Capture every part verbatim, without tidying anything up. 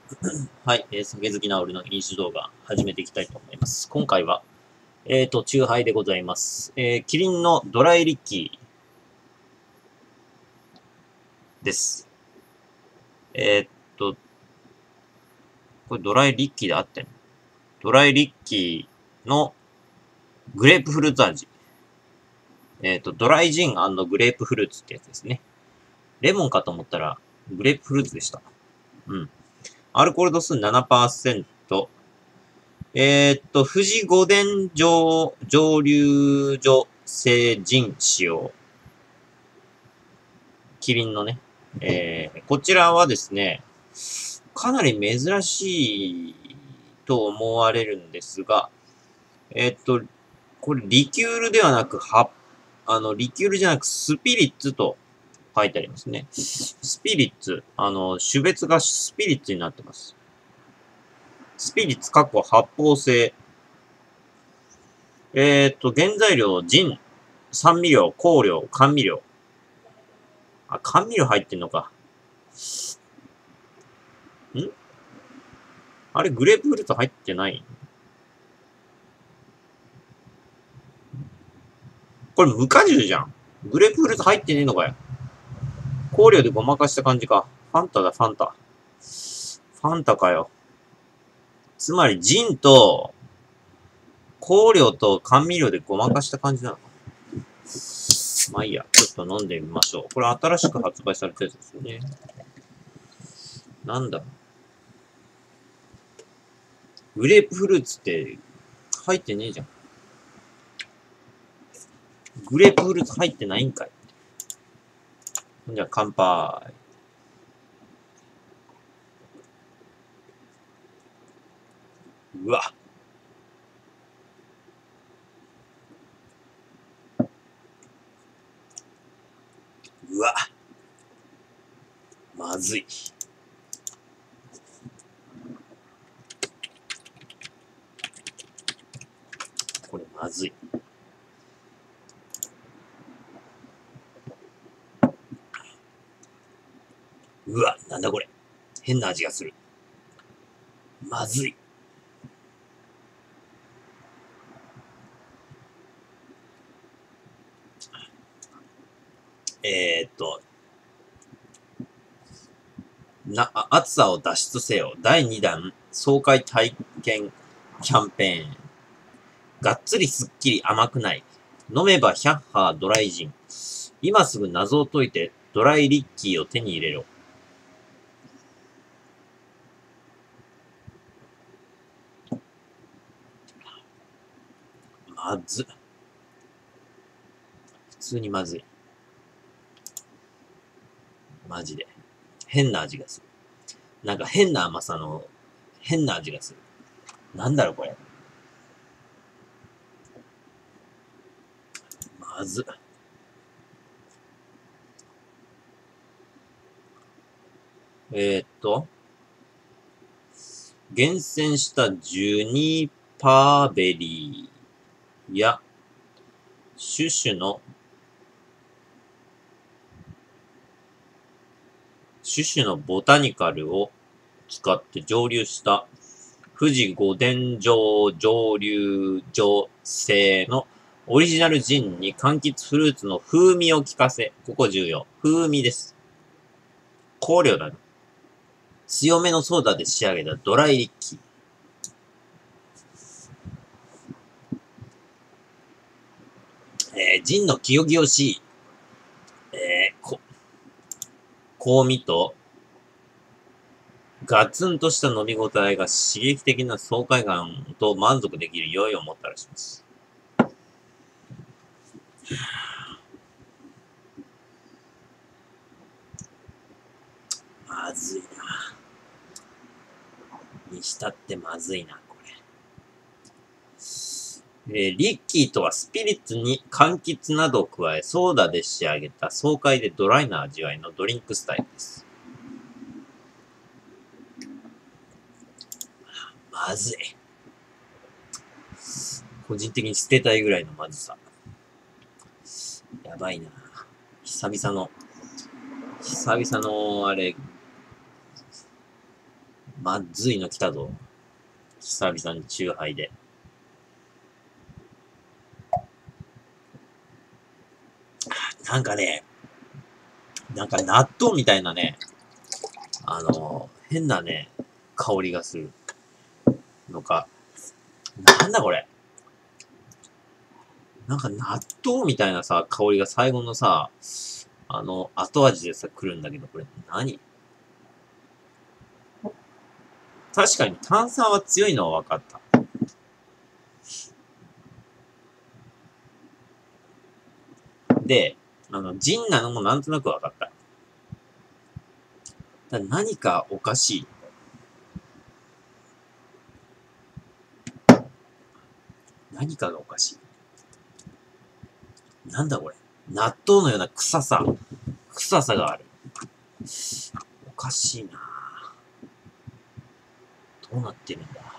はい、えー、酒好きな俺の飲酒動画始めていきたいと思います。今回は、えーと、チューハイでございます。えー、キリンのドライリッキーです。えーっと、これドライリッキーであってんの？ドライリッキーのグレープフルーツ味。えーっと、ドライジン&グレープフルーツってやつですね。レモンかと思ったら、グレープフルーツでした。うん。アルコール度数 ななパーセント。えーっと、富士五伝上、蒸留所製ジン使用。キリンのね。えー、こちらはですね、かなり珍しいと思われるんですが、えーっと、これリキュールではなく、は、あの、リキュールじゃなくスピリッツと書いてありますね。スピリッツ。あの、種別がスピリッツになってます。スピリッツ、過去発泡性。えーっと、原材料、ジン、酸味料、香料、甘味料。あ、甘味料入ってんのか。んあれ、グレープフルーツ入ってない？これ無果汁じゃん。グレープフルーツ入ってねえのかよ。香料でごまかした感じか。ファンタだ、ファンタ。ファンタかよ。つまり、ジンと、香料と甘味料でごまかした感じなのか。まあいいや。ちょっと飲んでみましょう。これ新しく発売されたやつですよね。なんだ。グレープフルーツって入ってねえじゃん。グレープフルーツ入ってないんかい。じゃあ乾杯。うわ。うわ。まずい。これまずい。うわ、なんだこれ。変な味がする。まずい。えー、っと、な、暑さを脱出せよ。だいにだん、爽快体験キャンペーン。がっつりすっきり甘くない。飲めばヒャッハードライジン。今すぐ謎を解いて、ドライリッキーを手に入れろ。まず。普通にまずい。マジで。変な味がする。なんか変な甘さの、変な味がする。なんだろこれ。まず。えー、っと、厳選したジュニパーベリーや、シュシュの、シュシュのボタニカルを使って蒸留した富士五伝上蒸留所製のオリジナルジンに柑橘フルーツの風味を効かせ、ここ重要。風味です。香料だね。強めのソーダで仕上げたドライリッキー。えー、ジンの清々しい、えー、こ、香味と、ガツンとした飲み応えが刺激的な爽快感と満足できる酔いをもたらします。まずいな。にしたってまずいな、これ。えー、リッキーとはスピリッツに柑橘などを加え、ソーダで仕上げた爽快でドライな味わいのドリンクスタイルです。まずい。個人的に捨てたいぐらいのまずさ。やばいな。久々の、久々のあれ、 まっずいの来たぞ。久々にチューハイで。なんかね、なんか納豆みたいなね、あの、変なね、香りがするのか。なんだこれ。なんか納豆みたいなさ、香りが最後のさ、あの、後味でさ、来るんだけど、これ何？確かに炭酸は強いのは分かった。で、あの、ジンなのもなんとなく分かった。だ何かおかしい。何かがおかしい。なんだこれ。納豆のような臭さ。臭さがある。おかしいなぁ。どうなってるんだ。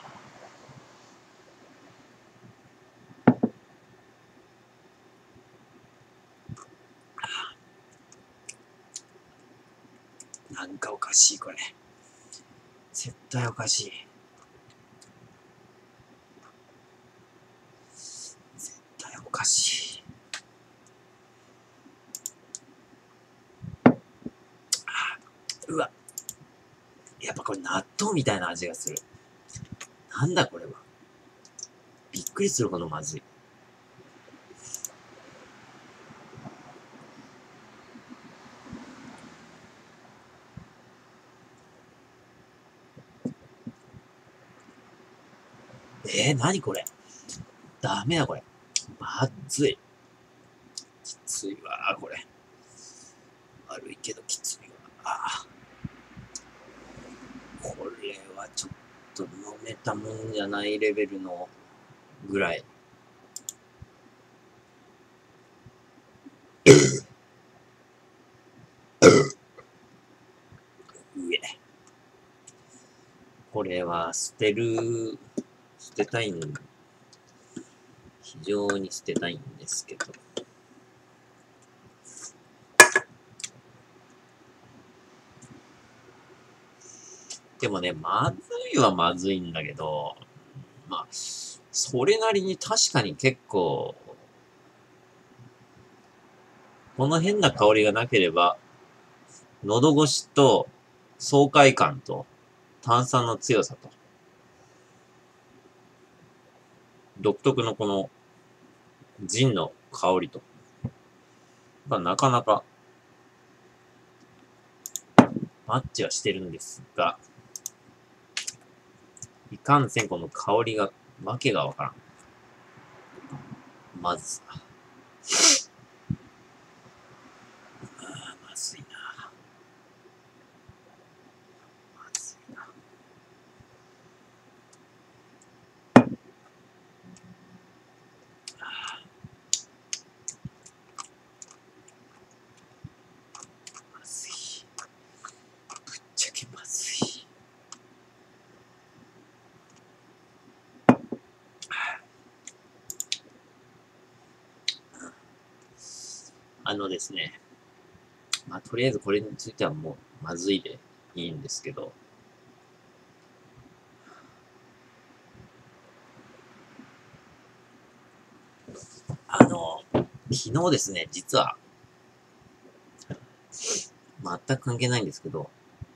なんかおかしい、これ。絶対おかしい。絶対おかしい。うわ。やっぱこれ納豆みたいな味がする。なんだこれは。びっくりするほどまずい。えー、なにこれ。ダメだこれ。まずい。きついわこれ。悪いけどきついわあ。これはちょっと飲めたもんじゃないレベルのぐらい。上。これは捨てる、捨てたいん、非常に捨てたいんですけど。でもね、まずいはまずいんだけど、まあ、それなりに確かに結構、この変な香りがなければ、喉越しと爽快感と炭酸の強さと、独特のこのジンの香りと、まあ、なかなかマッチはしてるんですが、いかんせんこの香りが、わけがわからん。まずさ。あまずいな。まずいな。まずい。ぶっちゃけまずい。あのですね。まあ、とりあえずこれについてはもう、まずいでいいんですけど、あの、昨日ですね、実は、全く関係ないんですけど、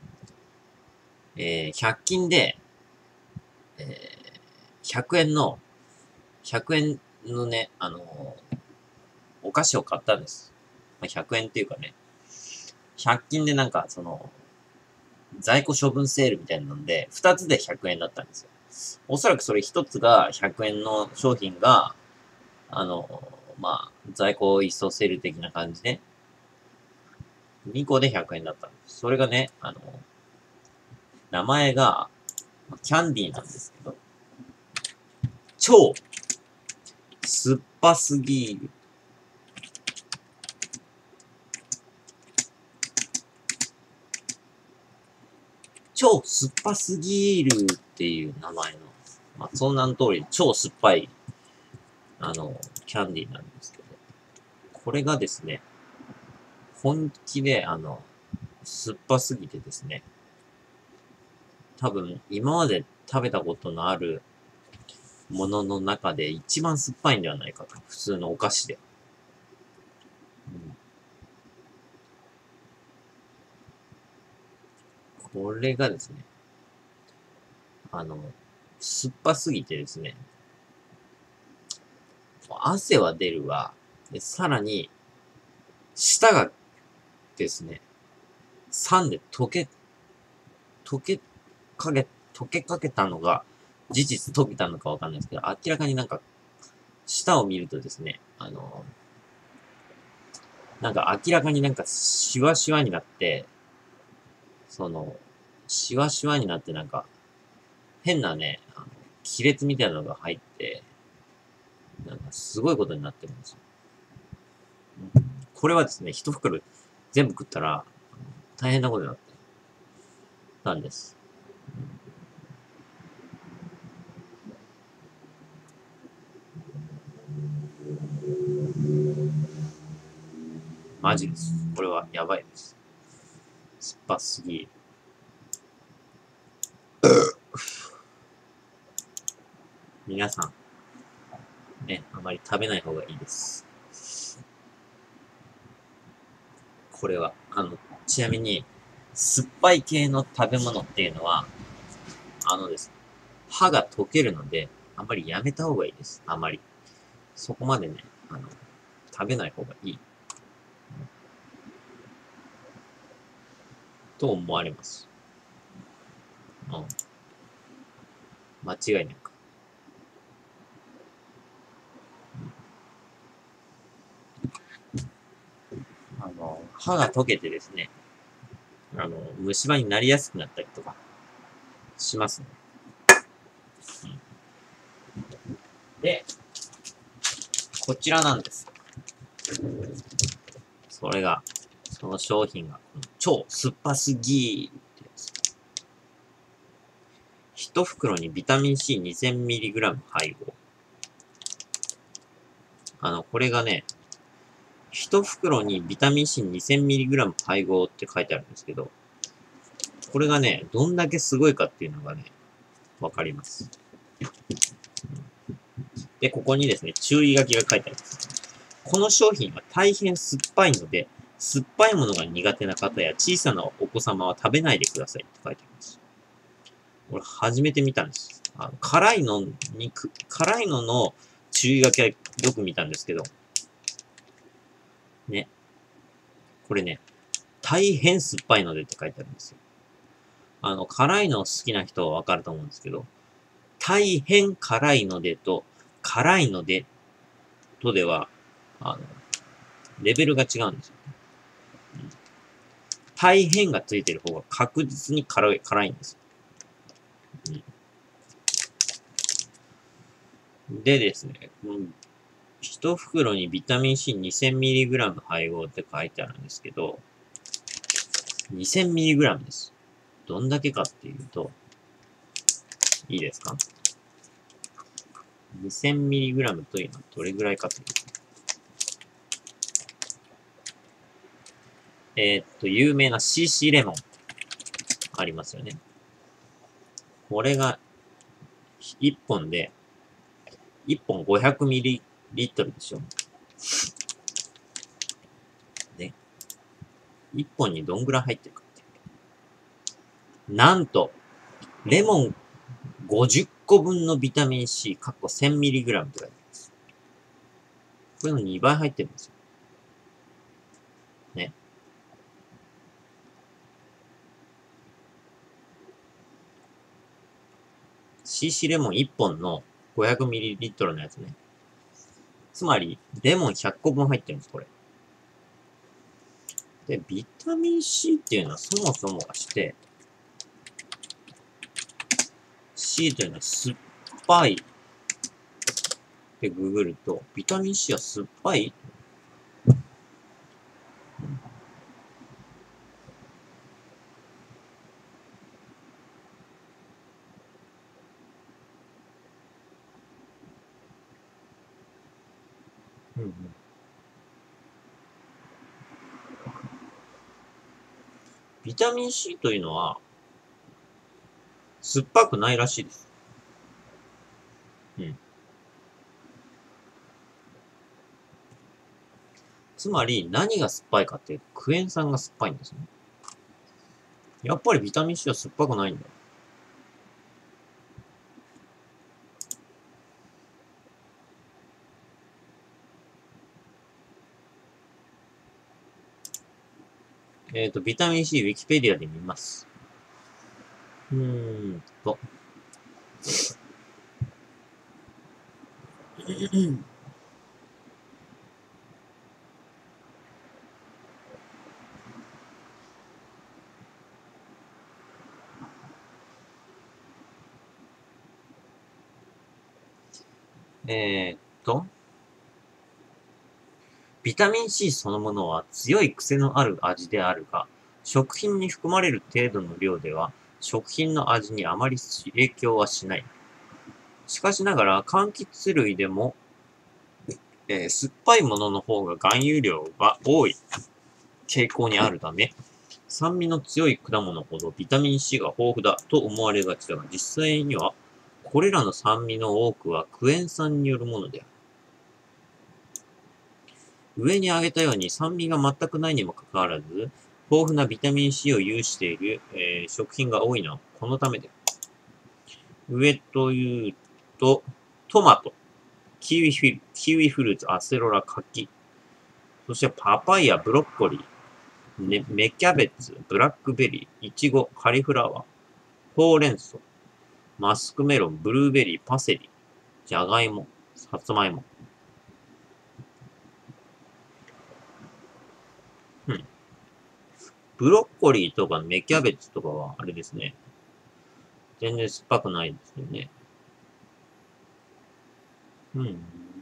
えー、ひゃく均で、えー、ひゃくえんの、ひゃくえんのね、あのー、お菓子を買ったんです。まあ、ひゃくえんっていうかね、ひゃく均でなんか、その、在庫処分セールみたいなので、ふたつでひゃくえんだったんですよ。おそらくそれひとつがひゃくえんの商品が、あの、まあ、在庫一掃セール的な感じで、にこでひゃくえんだったんです。それがね、あの、名前が、キャンディーなんですけど、超、酸っぱすぎる。超酸っぱすぎるっていう名前の、まあ、その名の通り、超酸っぱい、あの、キャンディーなんですけど、これがですね、本気で、あの、酸っぱすぎてですね、 多分、今まで食べたことのあるものの中で一番酸っぱいんではないかと。普通のお菓子で。うん、これがですね、あの、酸っぱすぎてですね、汗は出るわ。で、さらに、舌がですね、酸で溶け、溶けかけ、溶けかけたのが、事実溶けたのかわかんないですけど、明らかになんか、舌を見るとですね、あの、なんか明らかになんかシワシワになって、その、シワシワになってなんか、変なね、あの亀裂みたいなのが入って、なんかすごいことになってるんですよ。これはですね、一袋全部食ったら、大変なことになってたんです。マジです。これはやばいです。酸っぱすぎ。皆さん、ね、あまり食べない方がいいです。これは。あの、ちなみに、酸っぱい系の食べ物っていうのは、あのですね、歯が溶けるので、あんまりやめた方がいいです。あまり。そこまでね、あの、食べない方がいい。と思われます。うん。間違いなく。あの、歯が溶けてですね、あの、虫歯になりやすくなったりとかしますね。うん、で、こちらなんです。それが、その商品が、超酸っぱすぎーってやつ。一袋にビタミン シーにせんミリグラム 配合。あの、これがね、一袋にビタミン シーにせんミリグラム 配合って書いてあるんですけど、これがね、どんだけすごいかっていうのがね、わかります。で、ここにですね、注意書きが書いてあります。この商品は大変酸っぱいので、酸っぱいものが苦手な方や小さなお子様は食べないでくださいって書いてあります。これ初めて見たんです。あの辛いのに、辛いのの注意書きはよく見たんですけど、ね。これね、大変酸っぱいのでって書いてあるんですよ。あの、辛いの好きな人はわかると思うんですけど、大変辛いのでと、辛いのでとでは、あの、レベルが違うんですよ。うん、大変がついてる方が確実に辛い、辛いんですよ。うん、でですね、うん、一袋にビタミン シーにせんミリグラム 配合って書いてあるんですけど、にせんミリグラム です。どんだけかっていうと、いいですか ?にせんミリグラム というのはどれぐらいかというと、えー、っと、有名な シーシー レモンありますよね。これがいっぽんで、いっぽん ごひゃくミリリットル でしょ。ね。いっぽんにどんぐらい入ってるかって。なんと、レモンごじゅっこぶんのビタミン C、かっこ せんミリグラム とかです。これのにばい入ってるんですよ。ね。シーシー レモンいっぽんの ごひゃくミリリットル のやつね。つまり、レモンひゃっこぶん入ってるんです、これ。で、ビタミン C っていうのはそもそもがして、C というのは酸っぱいってググると、ビタミン C は酸っぱい、うんうん、ビタミン C というのは、 酸っぱくないらしいです。うん。つまり、何が酸っぱいかって、クエン酸が酸っぱいんですね。やっぱりビタミン C は酸っぱくないんだ。えっと、ビタミン C、ウィキペディアで見ます。うーんと。えーっと、ビタミン C そのものは強い癖のある味であるが、食品に含まれる程度の量では、食品の味にあまり影響はしない。しかしながら、柑橘類でも、えー酸っぱいものの方が含有量が多い傾向にあるため、酸味の強い果物ほどビタミン C が豊富だと思われがちだが、実際には、これらの酸味の多くはクエン酸によるものである。上に挙げたように酸味が全くないにもかかわらず、豊富なビタミン C を有している、えー食品が多いのはこのためである。上というと、トマト、キウイフィキウイフルーツ、アセロラ、柿、そしてパパイヤ、ブロッコリー、ね、芽キャベツ、ブラックベリー、イチゴ、カリフラワー、ほうれん草、マスクメロン、ブルーベリー、パセリ、ジャガイモ、サツマイモ。うん。ブロッコリーとか芽キャベツとかは、あれですね。全然酸っぱくないですよね。うん。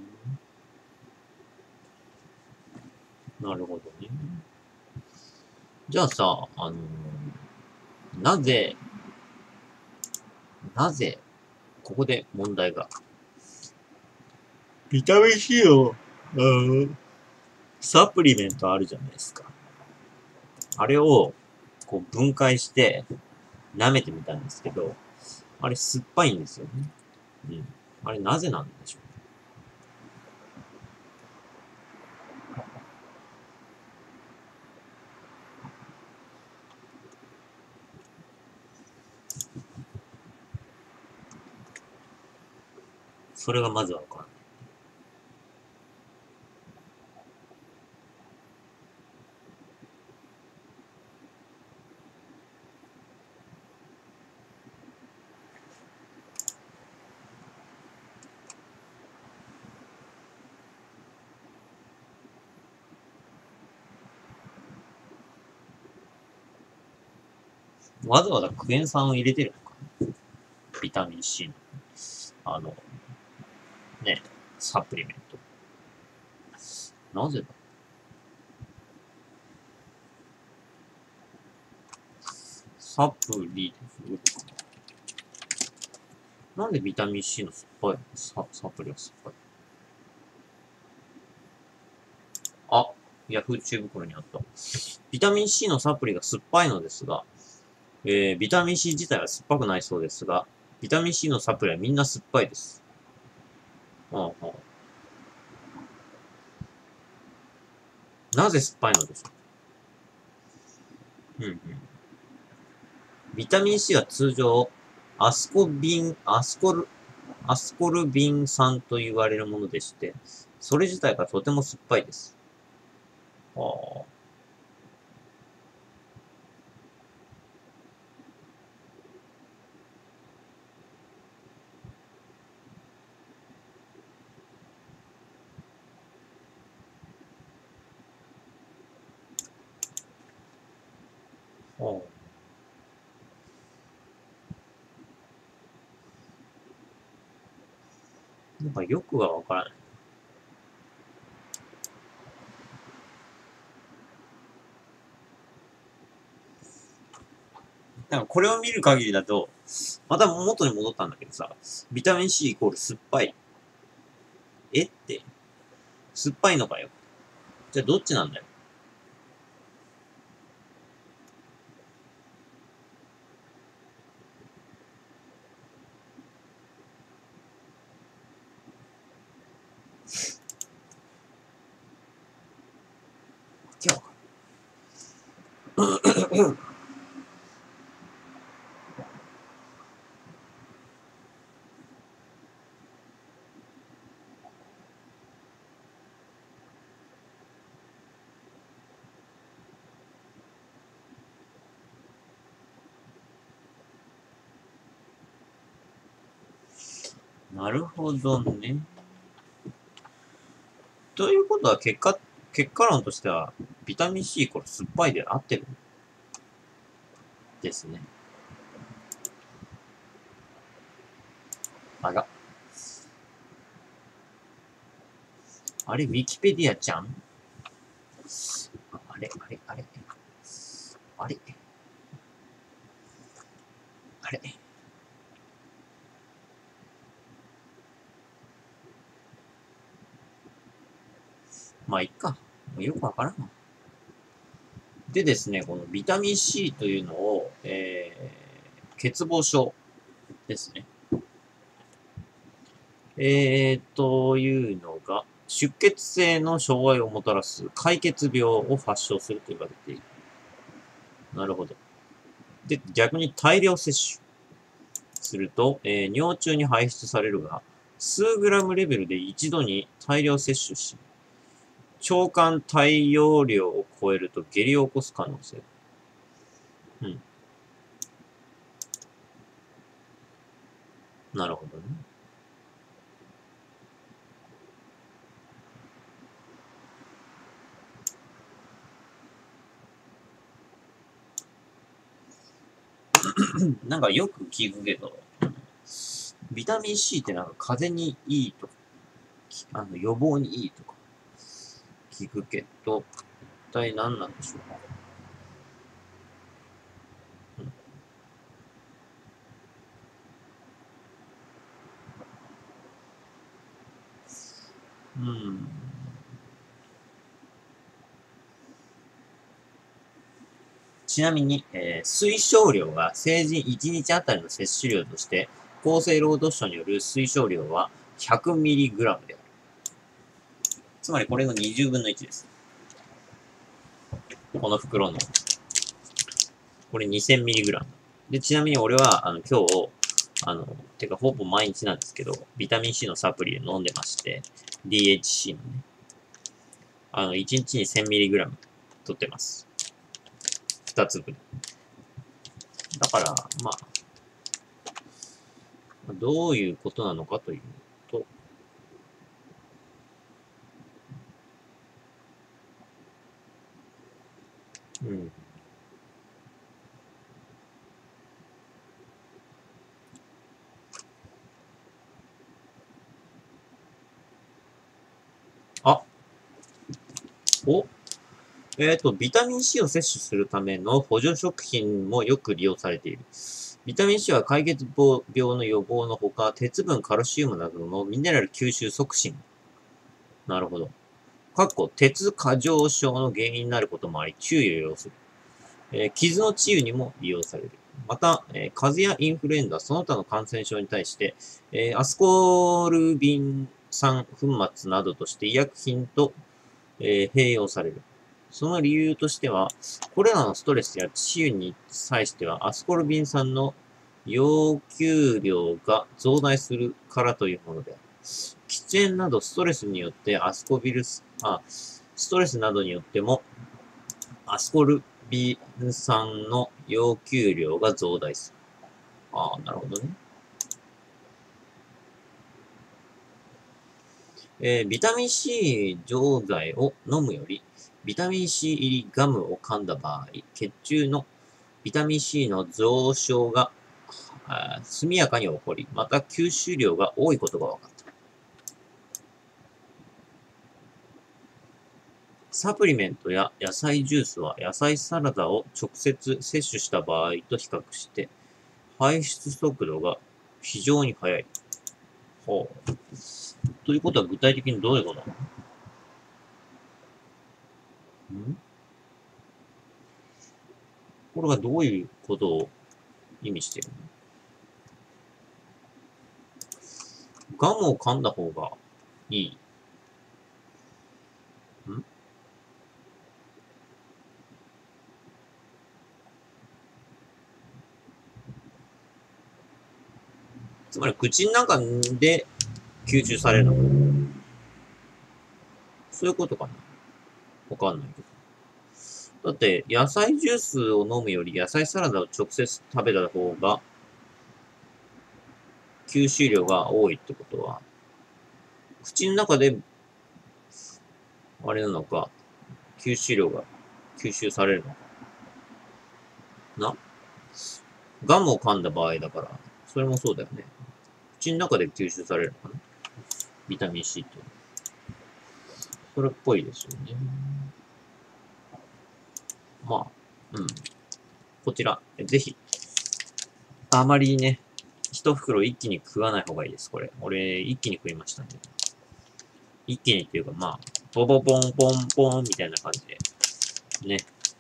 なるほどね。じゃあさ、あのーなぜ、なぜ、ここで問題が。ビタミン C の、うん、サプリメントあるじゃないですか。あれを、こう分解して、舐めてみたんですけど、あれ酸っぱいんですよね。うん。あれなぜなんでしょう。それがまずはわからない。わざわざクエン酸を入れてるのか。ビタミン C の、あの、ね、サプリメント。なぜだ。サプリで振るか。なんでビタミン C の酸っぱいササプリは酸っぱい。あ、ヤフー知恵袋にあった。ビタミン C のサプリが酸っぱいのですが、えー、ビタミン C 自体は酸っぱくないそうですが、ビタミン C のサプリはみんな酸っぱいです。ああ、なぜ酸っぱいのでしょう。うんうん。ビタミン C は通常、アスコビン、アスコル、アスコルビン酸と言われるものでして、それ自体がとても酸っぱいです。ああ。ああ。なんかよくはわからない。なんかこれを見る限りだと、また元に戻ったんだけどさ、ビタミン C イコール酸っぱい。えって、酸っぱいのかよ。じゃあどっちなんだよ。 けわかる。なるほどね。ということは、結果、結果論としては、ビタミン C イコール酸っぱいで合ってるですね。あら。あれ、ウィキペディアちゃんあれ、あれ、あれ。あれ。あれ。まあ、いっか。よくわからんわ。でですね、このビタミン C というのを、えー、欠乏症ですね。えー、というのが、出血性の障害をもたらす解血病を発症すると言われている。なるほど。で、逆に大量摂取すると、えー、尿中に排出されるが、数グラムレベルで一度に大量摂取し、腸管体容量を超えると下痢を起こす可能性。うん。なるほどね。なんかよく聞くけど、ビタミン C ってなんか風邪にいいとか、あの予防にいいとか聞くけど、一体何なんでしょうか。うん。うんちなみに、えー推奨量が成人いちにちあたりの摂取量として、厚生労働省による推奨量は ひゃくミリグラム である。つまりこれのにじゅうぶんのいちです。この袋の。これ にせんミリグラム。で、ちなみに俺は、あの、今日、あの、てかほぼ毎日なんですけど、ビタミン C のサプリで飲んでまして、ディーエイチシー のね、あの、いちにちに せんミリグラム 取ってます。ふたつぶん。だから、まあ、どういうことなのかというと、うん。あ、お、えっと、ビタミン C を摂取するための補助食品もよく利用されている。ビタミン C は解血病の予防のほか、鉄分、カルシウムなどのミネラル吸収促進。なるほど。かっこ、鉄過剰症の原因になることもあり、注意を要する。えー傷の治癒にも利用される。また、えー風邪やインフルエンザ、その他の感染症に対して、えーアスコルビン酸粉末などとして医薬品と、えー併用される。その理由としては、これらのストレスや治癒に際しては、アスコルビン酸の要求量が増大するからというものである。喫煙などストレスによってアスコビルス、あ、ストレスなどによってもアスコルビン酸の要求量が増大する。ああ、なるほどね。えービタミン C 錠剤を飲むより、ビタミン C 入りガムを噛んだ場合、血中のビタミン C の上昇が速やかに起こり、また吸収量が多いことが分かった。サプリメントや野菜ジュースは野菜サラダを直接摂取した場合と比較して、排出速度が非常に速い。ほう。ということは具体的にどういうことなのんこれがどういうことを意味しているのガムを噛んだ方がいいんつまり口の中で吸収されるのかな。そういうことかな。わかんないけど。だって、野菜ジュースを飲むより野菜サラダを直接食べた方が、吸収量が多いってことは、口の中で、あれなのか、吸収量が吸収されるのか。なガムを噛んだ場合だから、それもそうだよね。口の中で吸収されるのかな、ビタミン C って。それっぽいですよね。まあ、うん。こちら、ぜひ。あまりね、一袋一気に食わない方がいいです、これ。俺、一気に食いましたね。一気にっていうか、まあ、ポポポンポンポンみたいな感じで。ね。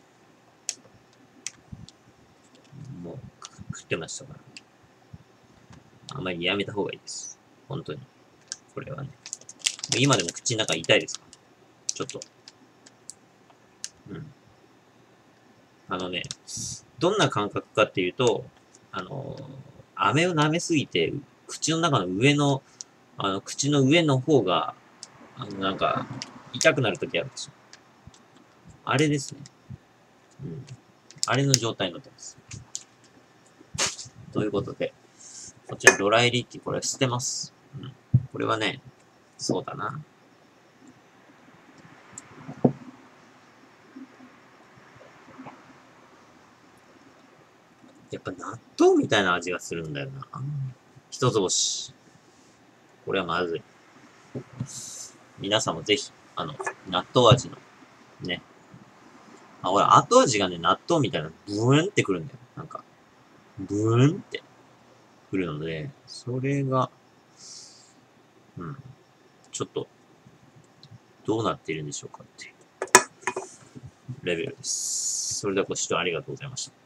もう、食ってましたから。あんまりやめた方がいいです。本当に。これはね。今でも口の中痛いですか？ちょっと。うん。あのね、どんな感覚かっていうと、あの、飴を舐めすぎて、口の中の上の、あの、口の上の方が、あの、なんか、痛くなるときあるでしょ。あれですね。うん。あれの状態になってます。ということで、こちらドライリッキ、これ捨てます。うん。これはね、そうだな。やっぱ納豆みたいな味がするんだよな。一つ星。これはまずい。皆さんもぜひ、あの、納豆味の、ね。あ、ほら、後味がね、納豆みたいな、ブーンってくるんだよ。なんか、ブーンってくるので、それが、うん、ちょっと、どうなっているんでしょうかっていうレベルです。それではご視聴ありがとうございました。